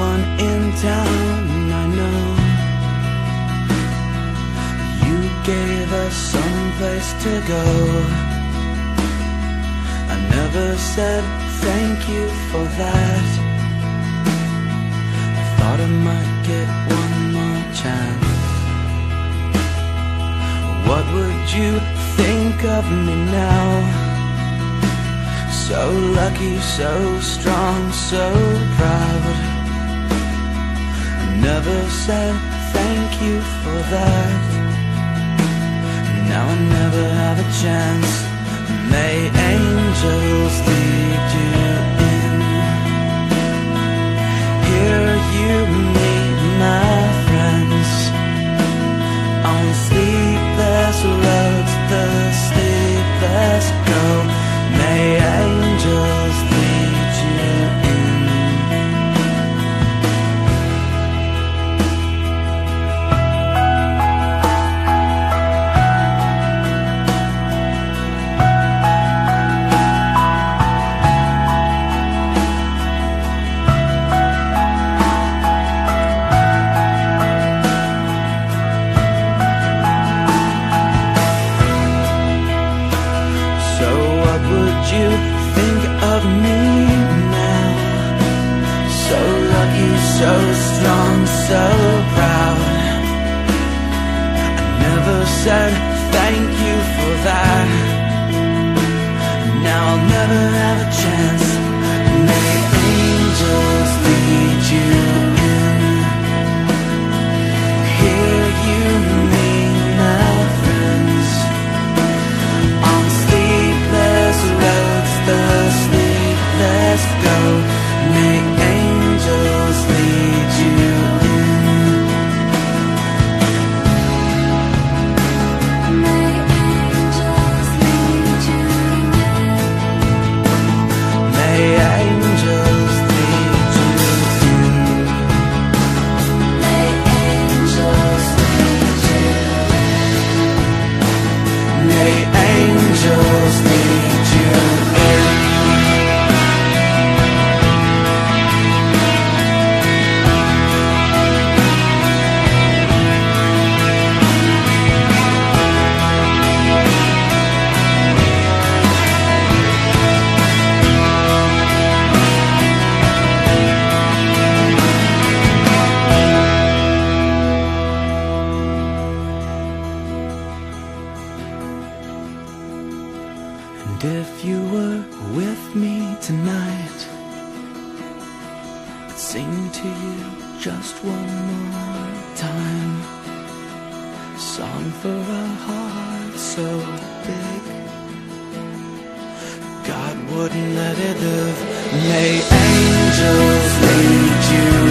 everyone in town. I know you gave us some place to go. I never said thank you for that. I thought I might get one more chance. What would you think of me now? So lucky, so strong, so proud. I never said thank you for that. Now I never have a chance. May angels lead you in. Here you meet my friends on sleepless roads, the sleepless go. May angels lead you in. You think of me now? So lucky, so strong, so proud. I never said thank you for that. Now I'll never have a chance. May angels lead you in. Here you meet my friends on sleepless roads, the sleepless go. May angels lead you in. May angels lead you in. May angels lead you in. May angels lead you in. May angels lead you in. And if you were with me tonight, I'd sing to you just one more time. A song for a heart so big God wouldn't let it live. May angels lead you